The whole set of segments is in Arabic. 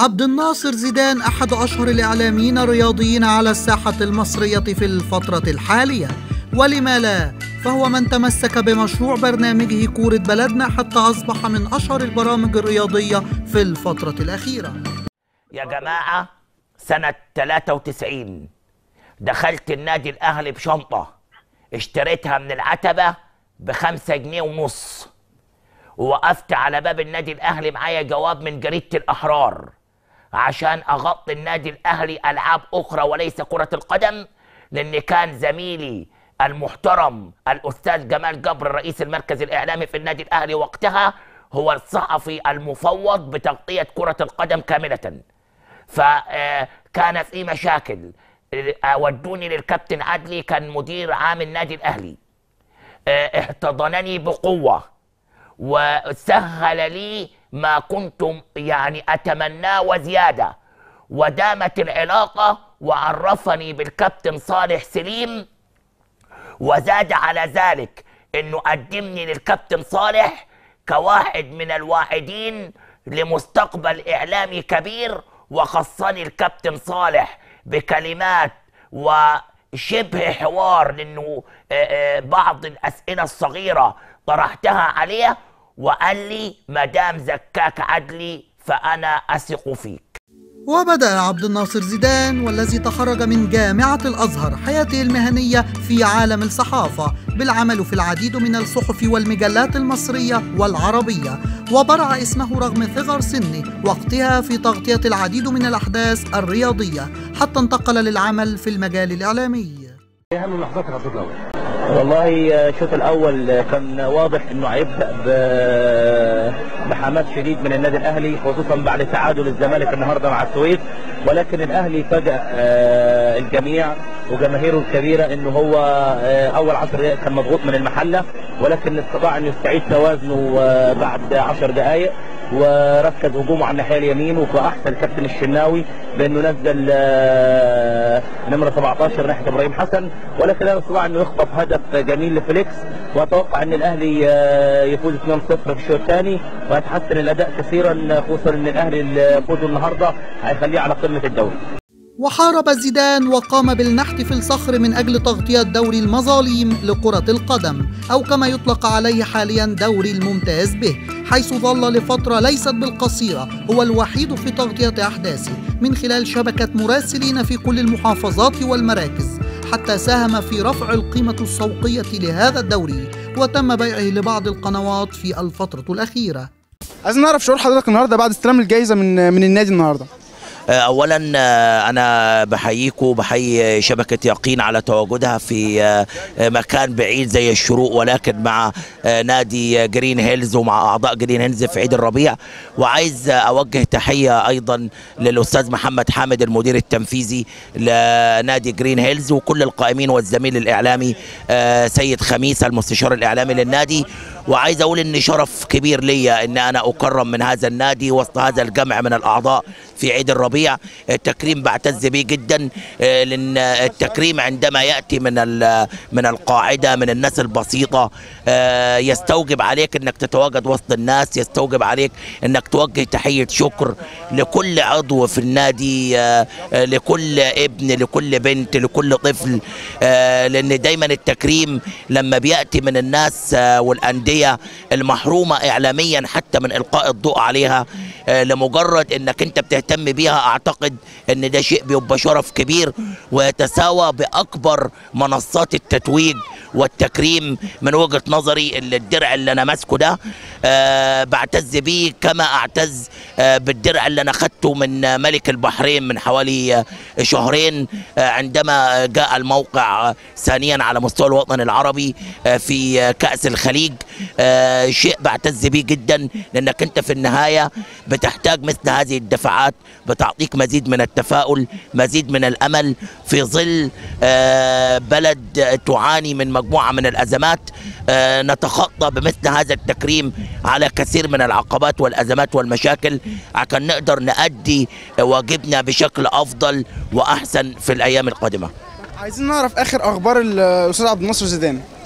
عبد الناصر زيدان أحد أشهر الإعلاميين الرياضيين على الساحة المصرية في الفترة الحالية، ولما لا؟ فهو من تمسك بمشروع برنامجه كورة بلدنا حتى أصبح من أشهر البرامج الرياضية في الفترة الأخيرة. يا جماعة سنة 93 دخلت النادي الأهلي بشنطة اشتريتها من العتبة ب5 جنيه ونص، ووقفت على باب النادي الأهلي معايا جواب من جريدة الأحرار عشان أغطي النادي الأهلي ألعاب أخرى وليس كرة القدم، لأن كان زميلي المحترم الأستاذ جمال جبر رئيس المركز الإعلامي في النادي الأهلي وقتها هو الصحفي المفوض بتغطية كرة القدم كاملة. فكان في مشاكل، ودوني للكابتن عدلي كان مدير عام النادي الأهلي، احتضنني بقوة وسهل لي ما كنت يعني أتمناه وزيادة، ودامت العلاقة وعرفني بالكابتن صالح سليم، وزاد على ذلك انه قدمني للكابتن صالح كواحد من الواعدين لمستقبل اعلامي كبير، وخصني الكابتن صالح بكلمات وشبه حوار، لانه بعض الاسئله الصغيره طرحتها عليه وقال لي مدام زكاك عدلي فانا اثق فيك. وبدأ عبد الناصر زيدان والذي تخرج من جامعة الأزهر حياته المهنية في عالم الصحافة بالعمل في العديد من الصحف والمجلات المصرية والعربية، وبرع اسمه رغم صغر سنه وقتها في تغطية العديد من الأحداث الرياضية، حتى انتقل للعمل في المجال الإعلامي. ايه اهم لحظات الشوط الاول؟ والله الشوط الاول كان واضح انه هيبدا بحماس شديد من النادي الاهلي، خصوصا بعد تعادل الزمالك النهارده مع السويس، ولكن الاهلي فاجأ الجميع وجماهيره الكبيره انه هو اول 10 دقائق كان مضغوط من المحله، ولكن استطاع انه يستعيد توازنه بعد 10 دقائق وركز هجومه على الناحيه اليمين، واحسن كابتن الشناوي بانه نزل نمره 17 ناحيه ابراهيم حسن، ولكن لا استطاع انه يخطف هدف جميل لفليكس، واتوقع ان الاهلي يفوز 2-0 في الشوط الثاني ويتحسن الاداء كثيرا، خصوصا ان الاهلي فوزه النهارده هيخليه على قمه الدوري. وحارب زيدان وقام بالنحت في الصخر من أجل تغطية دوري المظالم لكرة القدم، أو كما يطلق عليه حاليا دوري الممتاز به، حيث ظل لفترة ليست بالقصيرة هو الوحيد في تغطية أحداثه من خلال شبكة مراسلين في كل المحافظات والمراكز، حتى ساهم في رفع القيمة السوقية لهذا الدوري وتم بيعه لبعض القنوات في الفترة الأخيرة. عايزين نعرف شعور حضرتك النهارده بعد استلام الجائزة من النادي النهارده. اولا انا بحييكم وبحيي شبكه يقين على تواجدها في مكان بعيد زي الشروق، ولكن مع نادي جرين هيلز ومع اعضاء جرين هيلز في عيد الربيع. وعايز اوجه تحيه ايضا للاستاذ محمد حامد المدير التنفيذي لنادي جرين هيلز وكل القائمين، والزميل الاعلامي سيد خميس المستشار الاعلامي للنادي. وعايز اقول ان شرف كبير ليا ان انا اكرم من هذا النادي وسط هذا الجمع من الاعضاء في عيد الربيع. التكريم بعتز به جدا، لان التكريم عندما ياتي من القاعده، من الناس البسيطه، يستوجب عليك انك تتواجد وسط الناس، يستوجب عليك انك توجه تحيه شكر لكل عضو في النادي، لكل ابن، لكل بنت، لكل طفل، لان دايما التكريم لما بياتي من الناس والانديه المحرومه اعلاميا حتى من القاء الضوء عليها، لمجرد انك انت بتهتم بيها، اعتقد ان ده شيء بيبقى شرف كبير ويتساوى باكبر منصات التتويج والتكريم. من وجهة نظري الدرع اللي انا ماسكه ده بعتز بيه كما اعتز بالدرع اللي انا اخدته من ملك البحرين من حوالي شهرين عندما جاء الموقع ثانيا على مستوى الوطن العربي في كأس الخليج. شيء بعتز بيه جدا، لانك انت في النهاية بتحتاج مثل هذه الدفعات، بتعطيك مزيد من التفاؤل، مزيد من الامل في ظل بلد تعاني من مجموعة من الازمات. نتخطى بمثل هذا التكريم على كثير من العقبات والازمات والمشاكل عشان نقدر نؤدي واجبنا بشكل افضل واحسن في الايام القادمة. عايزين نعرف اخر اخبار الاستاذ عبد الناصر زيدان.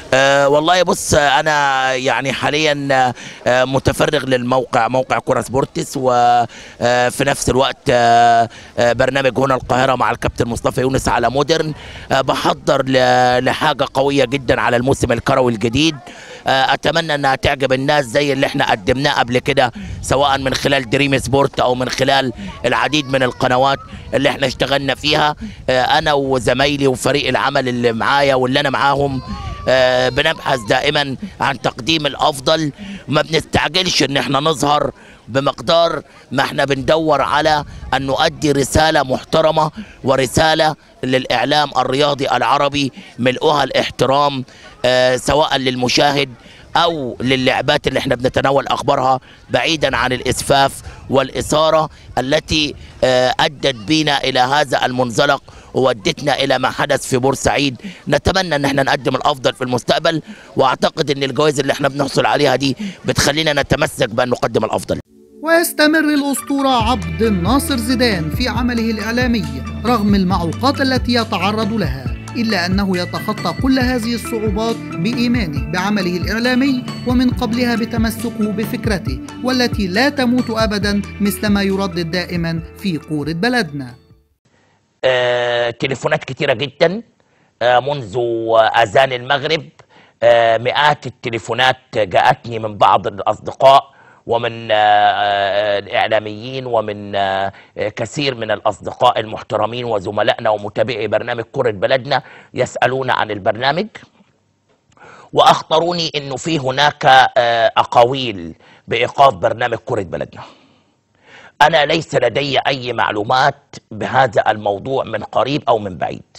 والله بص، انا يعني حاليا متفرغ للموقع، موقع كرة سبورتس، وفي نفس الوقت برنامج هنا القاهرة مع الكابتن مصطفى يونس على مودرن. بحضر لحاجة قوية جدا على الموسم الكروي الجديد. اتمنى انها تعجب الناس زي اللي احنا قدمناه قبل كده، سواء من خلال دريم سبورت او من خلال العديد من القنوات اللي احنا اشتغلنا فيها. انا وزمايلي وفريق العمل اللي معايا واللي انا معاهم بنبحث دائما عن تقديم الافضل، ما بنستعجلش ان احنا نظهر بمقدار ما احنا بندور على ان نؤدي رسالة محترمة ورسالة للاعلام الرياضي العربي ملؤها الاحترام، سواء للمشاهد او للعبات اللي احنا بنتناول اخبارها، بعيدا عن الاسفاف والاثارة التي ادت بينا الى هذا المنزلق وودتنا الى ما حدث في بورسعيد. نتمنى ان احنا نقدم الافضل في المستقبل، واعتقد ان الجوائز اللي احنا بنحصل عليها دي بتخلينا نتمسك بان نقدم الافضل. ويستمر الأسطورة عبد الناصر زيدان في عمله الإعلامي رغم المعوقات التي يتعرض لها، إلا أنه يتخطى كل هذه الصعوبات بإيمانه بعمله الإعلامي، ومن قبلها بتمسكه بفكرته والتي لا تموت أبدا، مثلما يردد دائما في كورة بلدنا. تليفونات كتيرة جدا منذ أذان المغرب، مئات التليفونات جاءتني من بعض الأصدقاء ومن الإعلاميين ومن كثير من الأصدقاء المحترمين وزملائنا ومتابعي برنامج كرة بلدنا يسألون عن البرنامج، وأخبروني أنه في هناك أقاويل بإيقاف برنامج كرة بلدنا. أنا ليس لدي أي معلومات بهذا الموضوع من قريب أو من بعيد،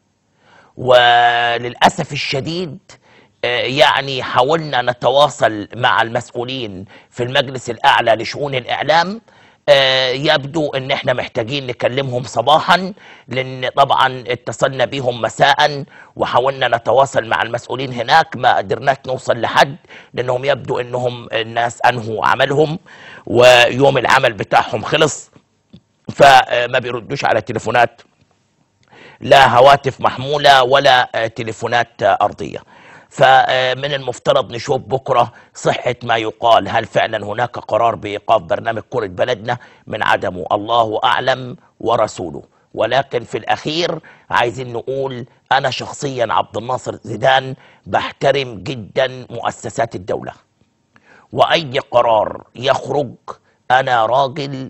وللأسف الشديد يعني حاولنا نتواصل مع المسؤولين في المجلس الأعلى لشؤون الإعلام. يبدو ان احنا محتاجين نكلمهم صباحا، لان طبعا اتصلنا بهم مساء وحاولنا نتواصل مع المسؤولين هناك، ما قدرناش نوصل لحد، لانهم يبدو انهم الناس انهوا عملهم ويوم العمل بتاعهم خلص، فما بيردوش على تليفونات، لا هواتف محمولة ولا تليفونات أرضية. فمن المفترض نشوف بكرة صحة ما يقال، هل فعلا هناك قرار بإيقاف برنامج كرة بلدنا من عدمه؟ الله أعلم ورسوله. ولكن في الأخير عايزين نقول أنا شخصيا عبد الناصر زيدان بحترم جدا مؤسسات الدولة، وأي قرار يخرج أنا راجل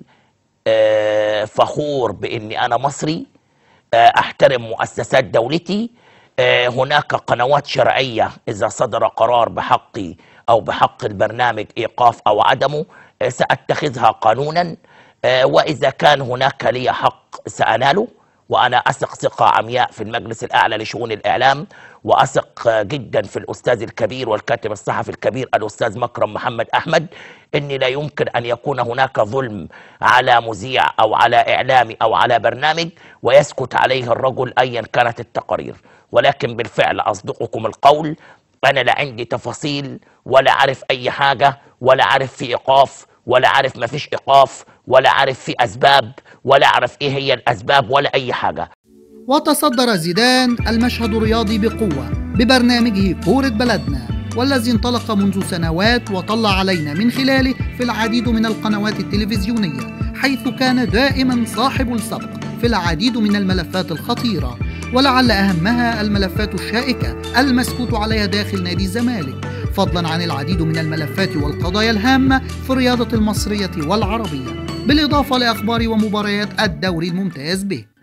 فخور بإني أنا مصري، أحترم مؤسسات دولتي. هناك قنوات شرعية إذا صدر قرار بحقي أو بحق البرنامج إيقاف أو عدمه سأتخذها قانونا، وإذا كان هناك لي حق سأناله. وأنا أثق ثقة عمياء في المجلس الأعلى لشؤون الإعلام، وأثق جدا في الأستاذ الكبير والكاتب الصحفي الكبير الأستاذ مكرم محمد أحمد، إن لا يمكن أن يكون هناك ظلم على مذيع أو على إعلامي أو على برنامج ويسكت عليه الرجل أيا كانت التقارير. ولكن بالفعل أصدقكم القول، أنا لا عندي تفاصيل ولا عارف أي حاجة، ولا عارف في إيقاف ولا عارف ما فيش إيقاف، ولا عارف في أسباب ولا عارف إيه هي الأسباب ولا أي حاجة. وتصدر زيدان المشهد الرياضي بقوة ببرنامجه كورة بلدنا، والذي انطلق منذ سنوات وطلع علينا من خلاله في العديد من القنوات التلفزيونية، حيث كان دائما صاحب السبق في العديد من الملفات الخطيرة، ولعل أهمها الملفات الشائكة المسكوت عليها داخل نادي الزمالك، فضلا عن العديد من الملفات والقضايا الهامة في الرياضة المصرية والعربية، بالإضافة لأخبار ومباريات الدوري الممتاز به.